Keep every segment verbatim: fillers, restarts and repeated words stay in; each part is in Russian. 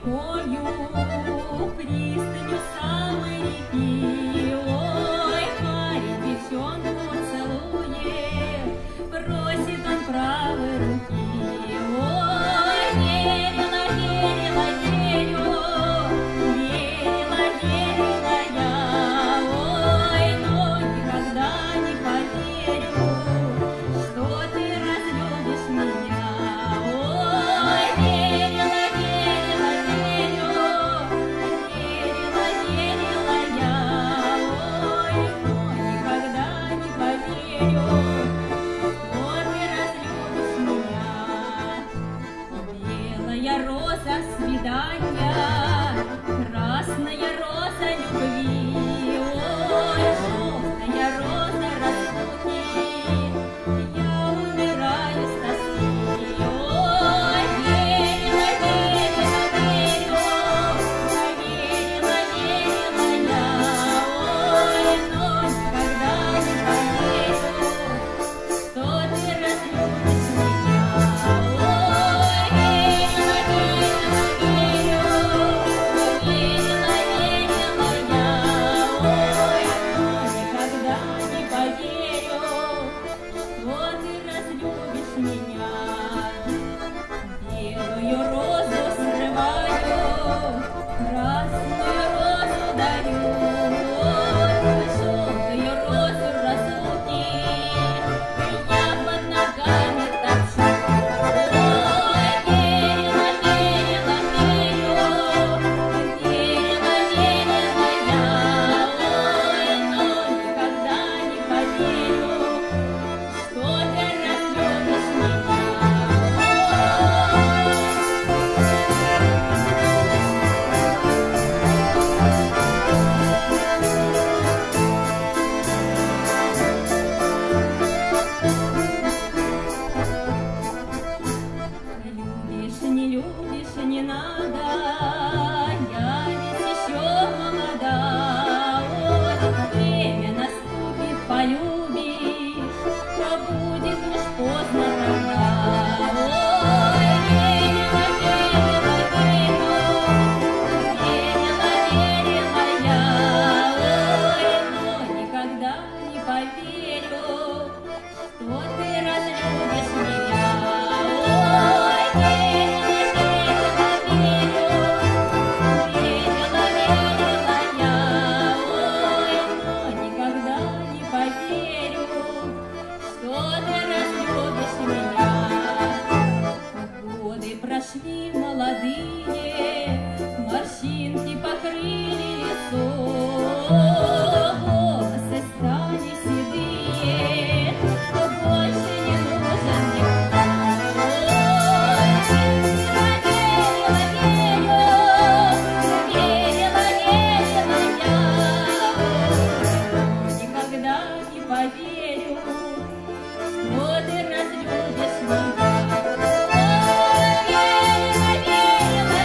рекою, пристанью самой реки. Ой, парень девчонку целует, просит он правой руки. Ой, верила, верила, верю, верила, верила я. Ой, но никогда не поверю, что ты разлюбишь меня. Ой, верила, верила, верю, верила, верила я. Ой, но никогда не поверю, что ты разлюбишь меня. Белая роза свидания, красная роза любви. Ой, желтая роза разлуки, я умираю с тоски. Ой, верила, верила, верю, верила, верила я. Ой, но никогда не поверю, что ты разлюбишь меня. Ой, верила, верила, верю, верила, верила я. Ой, но никогда не поверю, что ты разлюбишь меня. Белую розу срываю, красную розу дарю. Ой, желтую розу разлуки я под ногами топчу. Ой, верила, верила, верю, верила, верила я. Ой, но никогда не поверю, что ты разлюбишь меня. Любишь, не любишь, не надо, я ведь еще молода. Ой, время наступит, полюбишь, то будет уж поздно тогда. Ой, верила, верила, верю, верила, верила я. Ой, но никогда не поверю, что ты разлюбишь меня. Ой, верила, верила, верю, верила, верила я. Ой, но никогда не поверю, что ты разлюбишь меня. Годы прошли молодые, морщинки покрыли лицо, волосы стали седые, больше не нужен никто. Ой, верила, верила, верю, верила, верила я. Ой, никогда не поверю, что ты разлюбишь меня. Ой, верила, верила,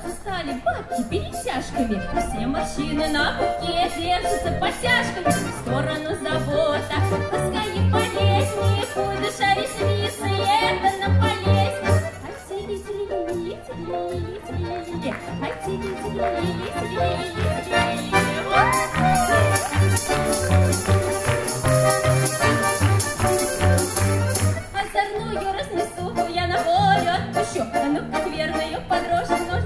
Драться стали бабки перетяжками, все морщины на руке держатся подтяжками. В сторону завода, пускай и полезнее, будешь резвиться, и это нам полезнее. А тили-тили-ли, тили-ли-ли, а тили-тили-ли, тили-ли-ли. Озорную разнесу, я на волю отпущу, а ну как верную подрожь,